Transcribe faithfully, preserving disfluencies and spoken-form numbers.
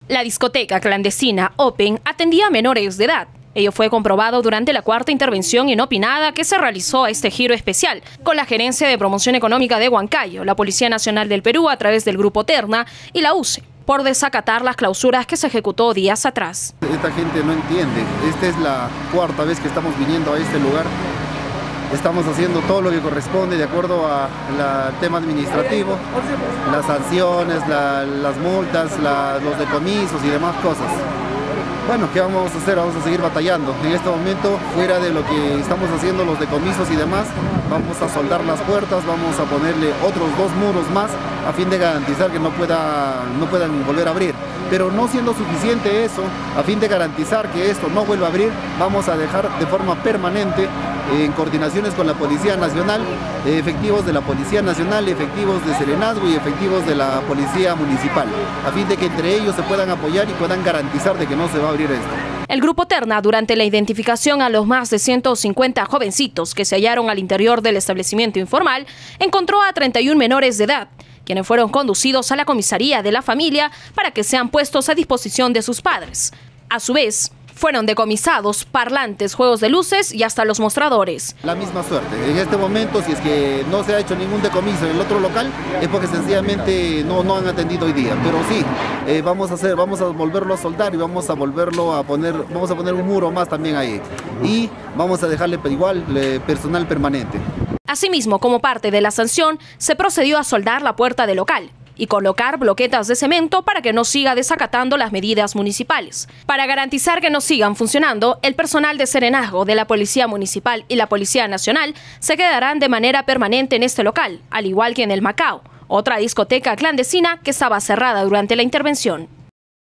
La discoteca clandestina Open atendía a menores de edad. Ello fue comprobado durante la cuarta intervención inopinada que se realizó a este giro especial con la Gerencia de Promoción Económica de Huancayo, la Policía Nacional del Perú a través del Grupo Terna y la U C E, por desacatar las clausuras que se ejecutó días atrás. Esta gente no entiende. Esta es la cuarta vez que estamos viniendo a este lugar. Estamos haciendo todo lo que corresponde de acuerdo al tema administrativo, las sanciones, la, las multas, la, los decomisos y demás cosas. Bueno, ¿qué vamos a hacer? Vamos a seguir batallando. En este momento, fuera de lo que estamos haciendo, los decomisos y demás, vamos a soldar las puertas, vamos a ponerle otros dos muros más a fin de garantizar que no, pueda, no puedan volver a abrir. Pero no siendo suficiente eso, a fin de garantizar que esto no vuelva a abrir, vamos a dejar de forma permanente, eh, en coordinaciones con la Policía Nacional, eh, efectivos de la Policía Nacional, efectivos de Serenazgo y efectivos de la Policía Municipal, a fin de que entre ellos se puedan apoyar y puedan garantizar de que no se va a abrir esto. El Grupo Terna, durante la identificación a los más de ciento cincuenta jovencitos que se hallaron al interior del establecimiento informal, encontró a treinta y un menores de edad, quienes fueron conducidos a la comisaría de la familia para que sean puestos a disposición de sus padres. A su vez, fueron decomisados parlantes, juegos de luces y hasta los mostradores. La misma suerte. En este momento, si es que no se ha hecho ningún decomiso en el otro local, es porque sencillamente no, no han atendido hoy día. Pero sí, eh, vamos a hacer, vamos a volverlo a soldar y vamos a volverlo a poner, vamos a poner un muro más también ahí. Y vamos a dejarle igual eh, personal permanente. Asimismo, como parte de la sanción, se procedió a soldar la puerta del local y colocar bloquetas de cemento para que no siga desacatando las medidas municipales. Para garantizar que no sigan funcionando, el personal de Serenazgo de la Policía Municipal y la Policía Nacional se quedarán de manera permanente en este local, al igual que en el Macao, otra discoteca clandestina que estaba cerrada durante la intervención.